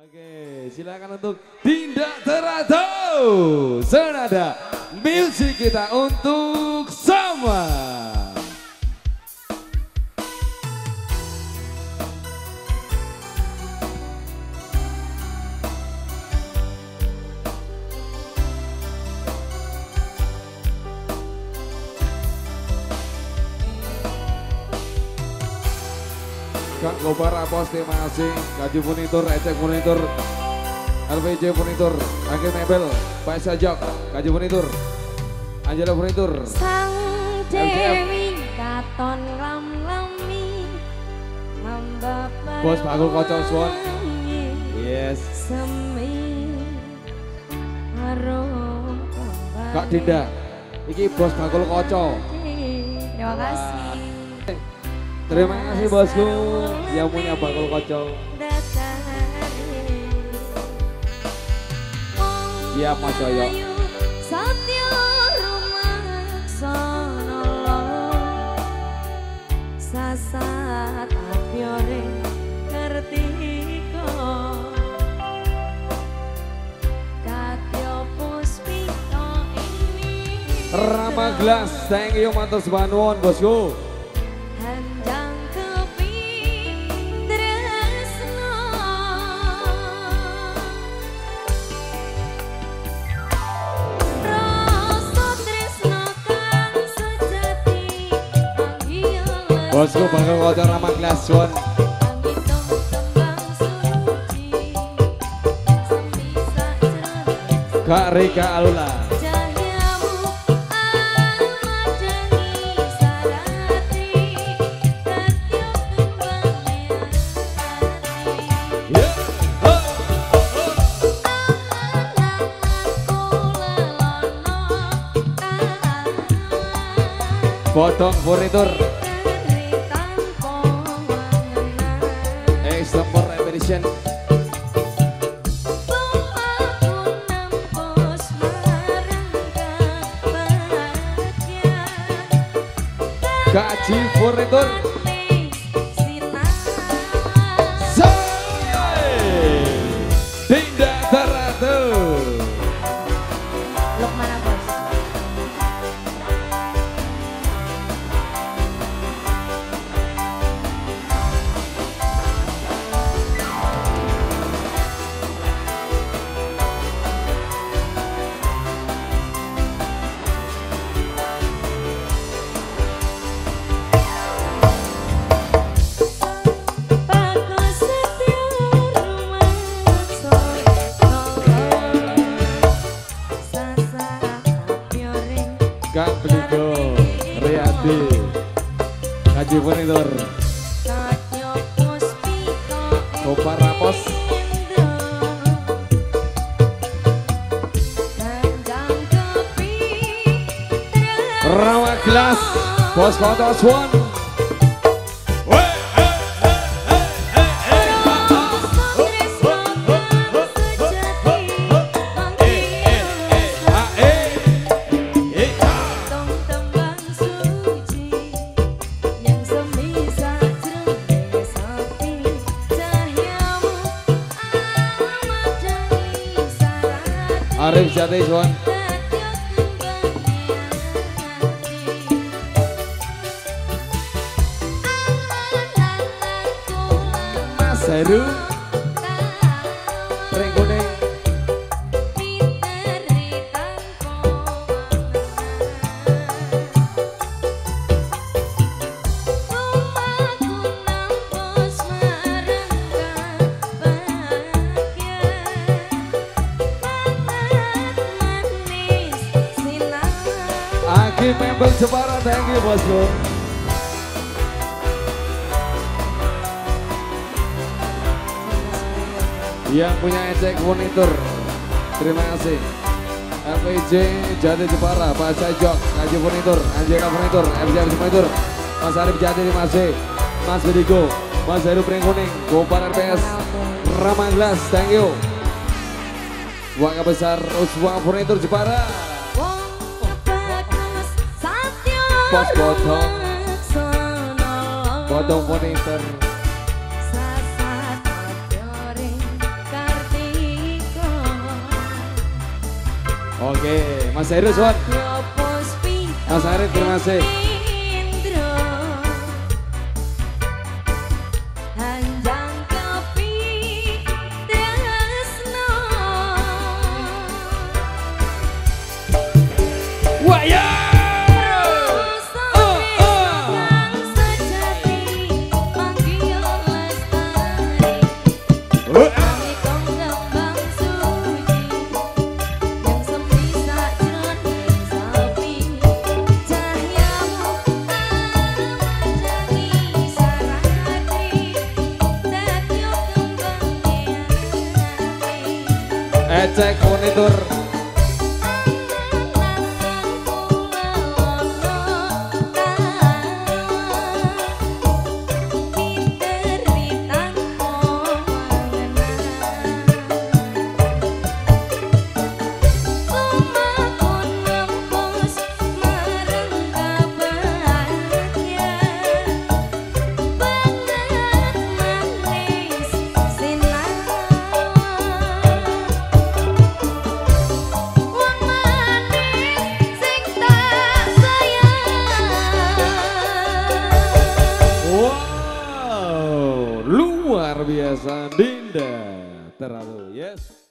Oke, silakan untuk Dinda Terato. Senada musik kita untuk sama. Kak Gopara Pos, terima kasih. Gaji Monitor, Ecek Monitor, LPJ Monitor, Akhir Mebel, Pak Sajak, Gaji Monitor, Angela Monitor, Sang Dewi Katon Lam-lami Membapak Bos Bagul Kocok Suwon. Yes. Semi Harum Kak Dinda, iki Bos Bagul Kocok. Terima kasih. Terima kasih bosku yang punya bakul kocok. Siap Mas Yoyo. Satya Rumaksono Sasat Apiore Kertiko Katyo Puspito ini Rama Gelas, thank you matur sebanwon bosku. Bosku bakal kocok Rama Gelas Suwon. Kak Rika Alula. Potong furnitur. Summer Edition. Gaji furnitur. Dinda Terato. Mana bos? Kak Beligo, Riyadi, Gaji Monitor, Gopara Pos, Rama Gelas, Bos Kocok Suwon. Arif Jati Suwon. Mas Heru Ring Kuning. Aki Mebel Jepara, thank you bosku. Yang punya Ecek Monitor, terima kasih. LPJ Jati Jepara, Pak Sajok, Gaji Monitor, Anjeka Monitor, FJR Monitor, Mas Arif Jati, terima kasih. Mas Bedigo, Mas Heru Pring Kuning, Gopar RPS, Rama Gelas, thank you. Warga besar Uswa Furnitur Jepara. Pos potong monitor. Oke, Mas Heru Suan. Mas Arif, terima kasih. Wah ya. Cek monitor. Luar biasa Dinda terlalu yes.